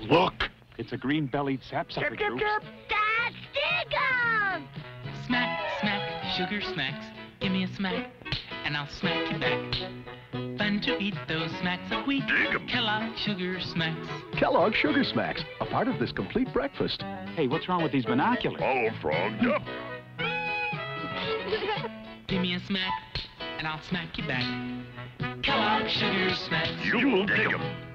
Look! It's a green-bellied sapsucker, Chirp, chirp, chirp. That's Dig'em! Smack, smack, sugar smacks. Give me a smack, and I'll smack you back. Fun to eat those smacks of wheat. Kellogg Sugar Smacks. Kellogg Sugar Smacks, a part of this complete breakfast. Hey, what's wrong with these binoculars? All frogged up. Give me a smack, and I'll smack you back. Kellogg Sugar Smacks. You'll dig 'em.